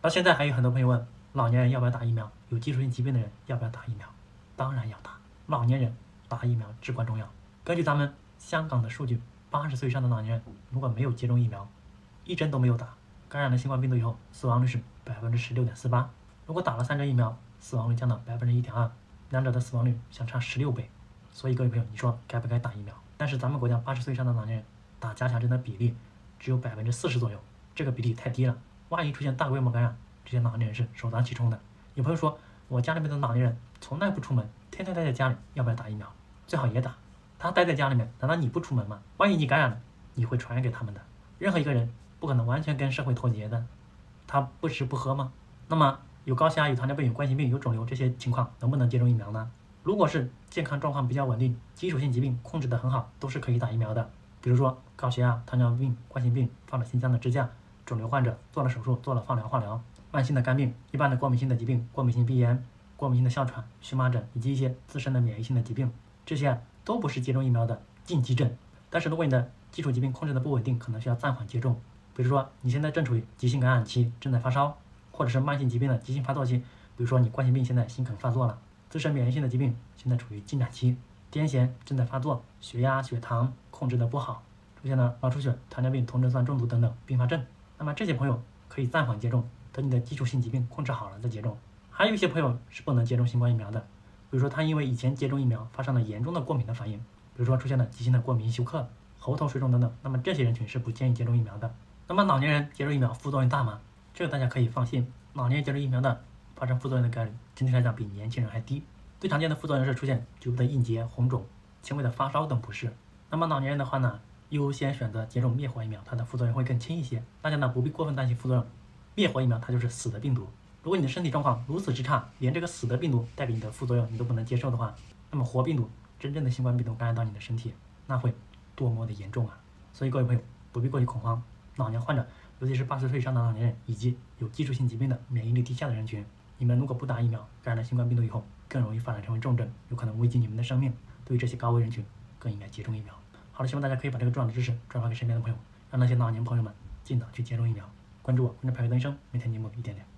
到现在还有很多朋友问，老年人要不要打疫苗？有基础性疾病的人要不要打疫苗？当然要打，老年人打疫苗至关重要。根据咱们香港的数据，80岁以上的老年人如果没有接种疫苗，一针都没有打，感染了新冠病毒以后，死亡率是16.48%。如果打了3针疫苗，死亡率降到1.2%，两者的死亡率相差16倍。所以各位朋友，你说该不该打疫苗？但是咱们国家80岁以上的老年人打加强针的比例只有40%左右，这个比例太低了。万一出现大规模感染，这些老年人是首当其冲的。有朋友说，我家里面的老年人从来不出门，天天待在家里，要不要打疫苗？最好也打。他待在家里面，难道你不出门吗？万一你感染了，你会传染给他们的。任何一个人不可能完全跟社会脱节的，他不吃不喝吗？那么有高血压、有糖尿病、有冠心病、有肿瘤这些情况，能不能接种疫苗呢？如果是健康状况比较稳定，基础性疾病控制得很好，都是可以打疫苗的。比如说高血压、糖尿病、冠心病，放了心脏的支架；肿瘤患者做了手术，做了放疗、化疗；慢性的肝病、一般的过敏性的疾病，过敏性鼻炎、过敏性的哮喘、荨麻疹，以及一些自身的免疫性的疾病，这些都不是接种疫苗的禁忌症。但是如果你的基础疾病控制的不稳定，可能需要暂缓接种。比如说你现在正处于急性感染期，正在发烧，或者是慢性疾病的急性发作期，比如说你冠心病现在心梗发作了，自身免疫性的疾病现在处于进展期，癫痫正在发作，血压、血糖控制的不好，出现了脑出血、糖尿病、酮症酸中毒等等并发症。那么这些朋友可以暂缓接种，等你的基础性疾病控制好了再接种。还有一些朋友是不能接种新冠疫苗的，比如说他因为以前接种疫苗发生了严重的过敏的反应，比如说出现了急性的过敏休克、喉头水肿等等，那么这些人群是不建议接种疫苗的。那么老年人接种疫苗副作用大吗？这个大家可以放心，老年人接种疫苗的发生副作用的概率整体来讲比年轻人还低。最常见的副作用是出现局部的硬结、红肿、轻微的发烧等不适。那么老年人的话呢，优先选择接种灭活疫苗，它的副作用会更轻一些。大家呢不必过分担心副作用，灭活疫苗它就是死的病毒。如果你的身体状况如此之差，连这个死的病毒带给你的副作用你都不能接受的话，那么活病毒真正的新冠病毒感染到你的身体，那会多么的严重啊！所以各位朋友不必过于恐慌，老年患者，尤其是80岁以上的老年人以及有基础性疾病的免疫力低下的人群，你们如果不打疫苗，感染了新冠病毒以后，更容易发展成为重症，有可能危及你们的生命。对于这些高危人群，更应该接种疫苗。好了，希望大家可以把这个重要的知识转发给身边的朋友，让那些老年朋友们尽早去接种疫苗。关注我，关注派克医生，每天节目一点点。